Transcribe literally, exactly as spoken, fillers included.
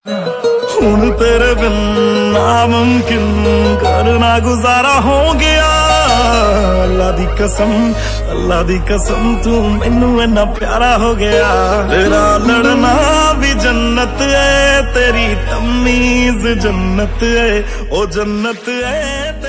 हुण तेरे बिन नामुमकिन करना गुजारा हो गया। अल्लाह दी कसम, अल्लाह दी कसम, तू मैनू इन्ना प्यारा हो गया। तेरा लड़ना भी जन्नत है, तेरी तमीज जन्नत है, ओ जन्नत है।